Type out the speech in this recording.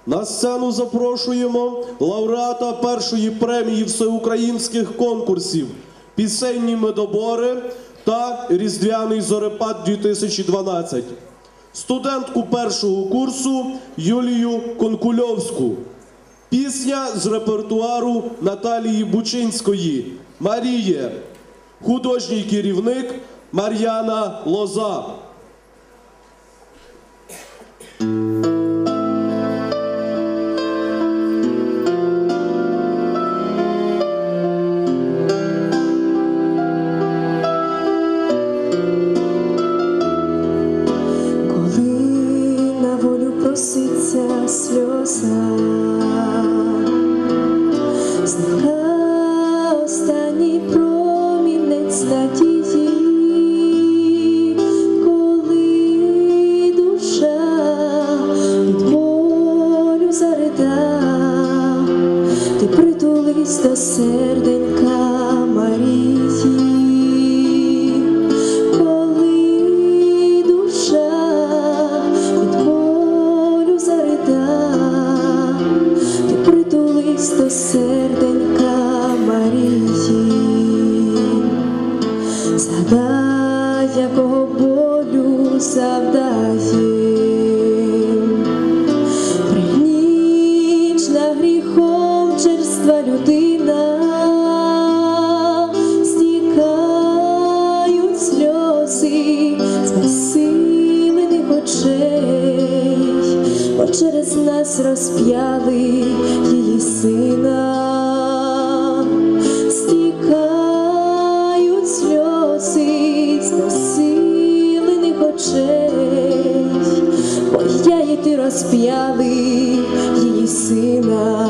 На сцену запрошуємо лауреата першої премії всеукраїнських конкурсів «Пісенні медобори» та «Різдвяний зорепад-2012», студентку першого курсу Юлію Конкульовську. Пісня з репертуару Наталії Бучинської «Маріє», художній керівник Мар'яна Лоза. Проситься сльоза, зникла останній промінець надії, коли душа від болю зарида, ти притулись до серденька Марії. До серденька Марії, згадай, якого болю завдає пригнічна гріхом черства людина, стікають сльози з безсилених очей, бо через нас розп'яли її сина. Стікають сльози з безсилених очей, бо я і ти розп'яли її сина.